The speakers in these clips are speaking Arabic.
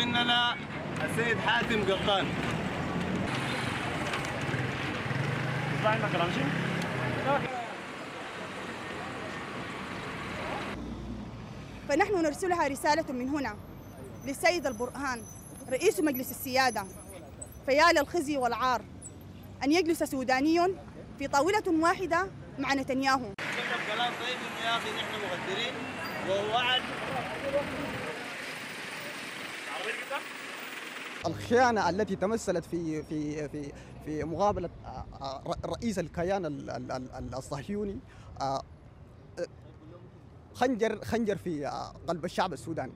مننا السيد حاتم قطان. فنحن نرسلها رسالة من هنا للسيد البرهان رئيس مجلس السيادة، فيا للخزي والعار أن يجلس سوداني في طاولة واحدة مع نتنياهو. كلام طيب انه يا اخي نحن مقدرين ووعد. الخيانة التي تمثلت في مقابلة رئيس الكيان الصهيوني خنجر في قلب الشعب السوداني.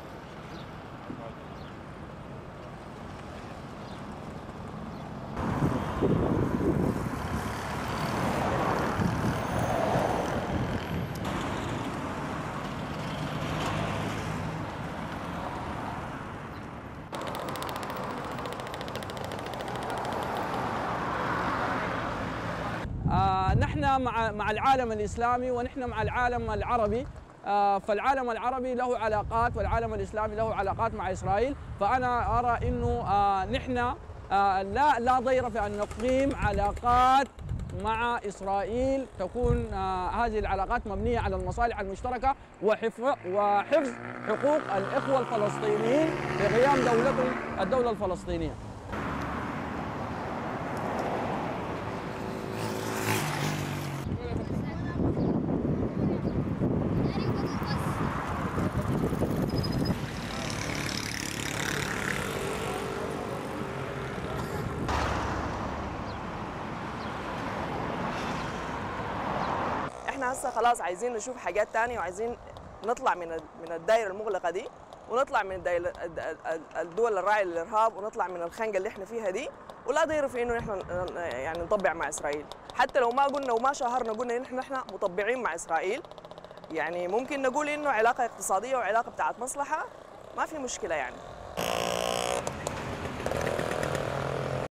نحن مع العالم الإسلامي ونحن مع العالم العربي. فالعالم العربي له علاقات والعالم الإسلامي له علاقات مع إسرائيل. فأنا أرى أنه نحن لا ضير في أن نقيم علاقات مع إسرائيل تكون هذه العلاقات مبنية على المصالح المشتركة وحفظ حقوق الإخوة الفلسطينيين لقيام دولتهم الدولة الفلسطينية. احنا هسه خلاص عايزين نشوف حاجات تانية وعايزين نطلع من الدائرة المغلقة دي، ونطلع من الدول الراعية للإرهاب، ونطلع من الخنقة اللي احنا فيها دي، ولا ضير في انه احنا يعني نطبع مع إسرائيل. حتى لو ما قلنا وما شهرنا قلنا ان احنا مطبعين مع إسرائيل، يعني ممكن نقول انه علاقة اقتصادية وعلاقة بتاعت مصلحة، ما في مشكلة يعني.